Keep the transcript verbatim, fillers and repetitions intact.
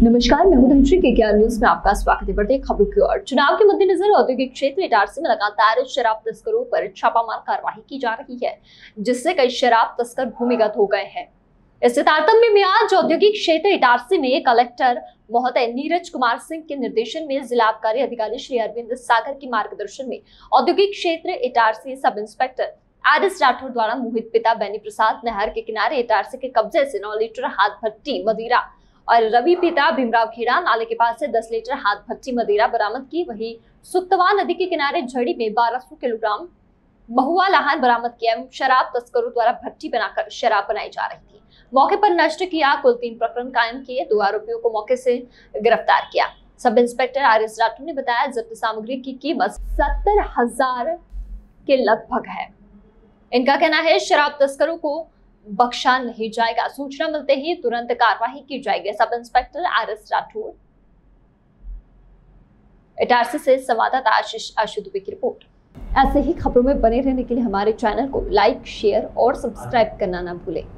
नमस्कार, मैं हूं धनश्री के केआर न्यूज में आपका स्वागत है। बढ़ते हैं खबरों की ओर। चुनाव के मद्देनजर औद्योगिक क्षेत्र इटारसी में लगातार शराब तस्करों पर छापामार कार्रवाई की जा रही है, जिससे कई शराब तस्कर भूमिगत हो गए हैं। इससे तारतम्य में आज औद्योगिक क्षेत्र इटारसी में कलेक्टर महोदय नीरज कुमार सिंह के निर्देशन में जिला आबकारी अधिकारी श्री अरविंद सागर के मार्गदर्शन में औद्योगिक क्षेत्र इटारसी सब इंस्पेक्टर आर एस राठौर द्वारा मोहित पिता बैनी प्रसाद नहर के किनारे इटारसी के कब्जे से नौ लीटर हाथ भट्टी मदिरा और रवि पिता भीमराव खेड़ा नाले के पास से दस लीटर हाथ भट्टी मदिरा बरामद की। वहीं सुक्तवा नदी के किनारे झड़ी में बारह सौ किलोग्राम महुआ लाहन बरामद किया। शराब तस्करों द्वारा भट्टी बनाकर शराब बनाई जा रही थी। मौके पर नष्ट किया। कुल तीन प्रकरण कायम किए। दो आरोपियों को मौके से गिरफ्तार किया। सब इंस्पेक्टर आर एस राठौर ने बताया, जब्त सामग्री की कीमत सत्तर हजार के लगभग है। इनका कहना है शराब तस्करों को बख्शा नहीं जाएगा। सूचना मिलते ही तुरंत कार्रवाई की जाएगी। Sub inspector R S Rathore. Itarsi से संवाददाता आशीष आशु दुबे की रिपोर्ट। ऐसे ही खबरों में बने रहने के लिए हमारे चैनल को लाइक, शेयर और सब्सक्राइब करना ना भूलें।